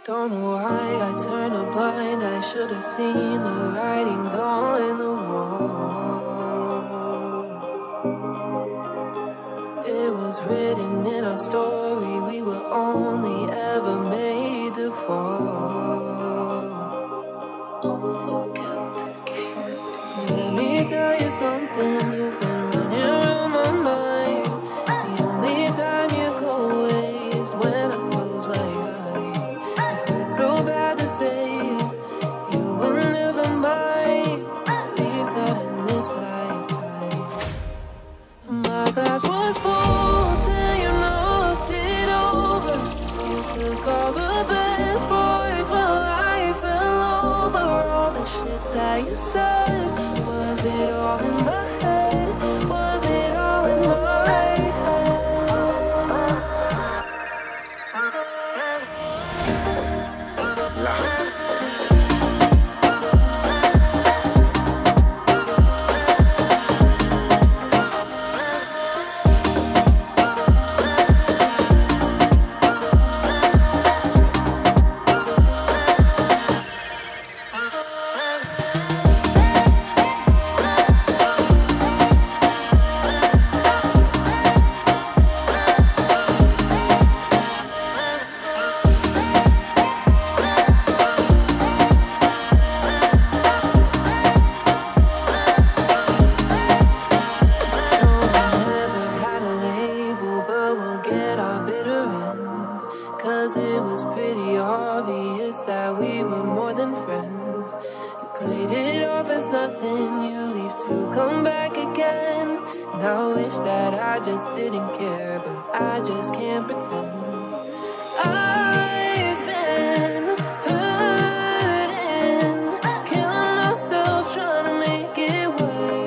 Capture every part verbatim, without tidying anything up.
Don't know why I turned a blind eye. Should have seen the writings all in the wall. It was written in our story, we were only ever made to fall. Let me tell you something, you've been running around my mind. The only time you go away is when I close my eyes. It hurts so bad to say you were never mine, at least not in this lifetime. My glass was full till you knocked it over. You took all the best parts while I fell over. All the shit that you said, was it all in my head? Was it all in my Cause it was pretty obvious that we were more than friends. You played it off as nothing, you leave to come back again. And I wish that I just didn't care, but I just can't pretend. I've been hurting, killing myself trying to make it work.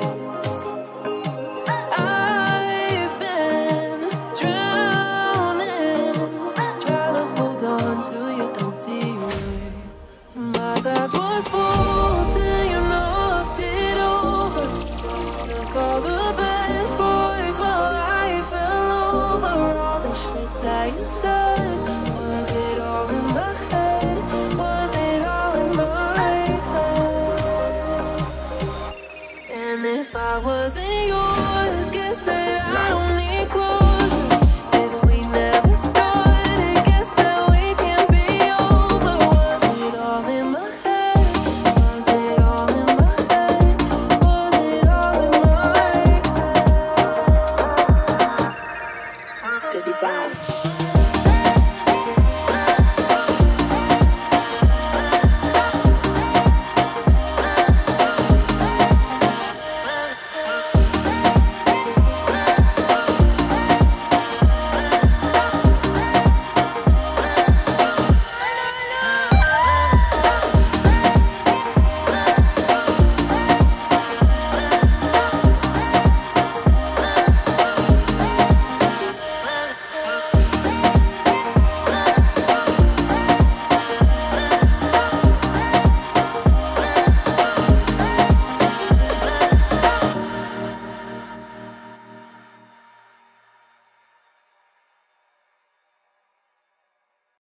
I've been drowning, trying to hold on to your empty words. My glass was full till you knocked it over. You took all the best parts while I fell over. All the shit that you said, was it all in my head? Was it all in my head? And if I wasn't yours, guess that I don't need closure. If we never started, guess that we can't be over. Was it all in my head? Was it all in my head? Was it all in my head? Goodbye.